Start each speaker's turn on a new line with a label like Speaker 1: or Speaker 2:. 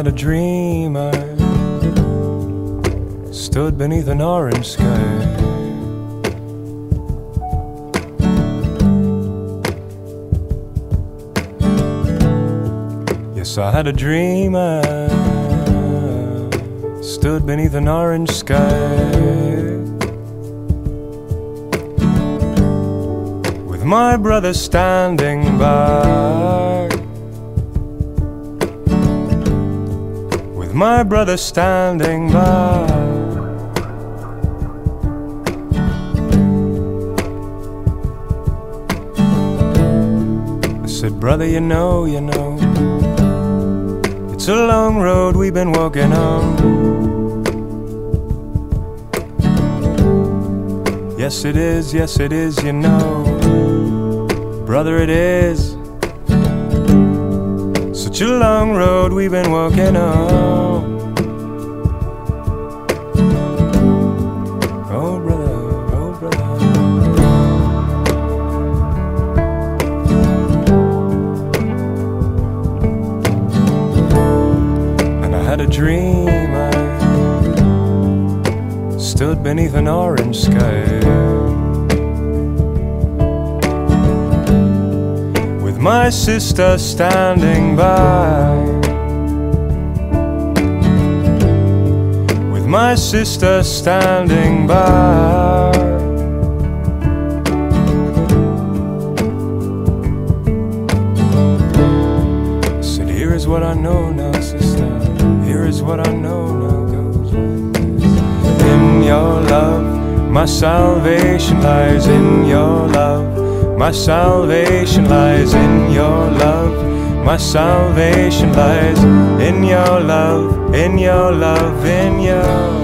Speaker 1: had a dream. I stood beneath an orange sky. Yes, I had a dream. I stood beneath an orange sky, with my brother standing by, with my brother standing by. I said, brother, you know, it's a long road we've been walking on. Yes it is, you know, brother, it is. Such a long road we've been walking on. Oh brother, oh brother. And I had a dream. I stood beneath an orange sky, with my sister standing by, with my sister standing by. I said, here is what I know now, sister, here is what I know now. In your love, my salvation lies. In your love, my salvation lies. In your love, my salvation lies. In your love, in your love, in your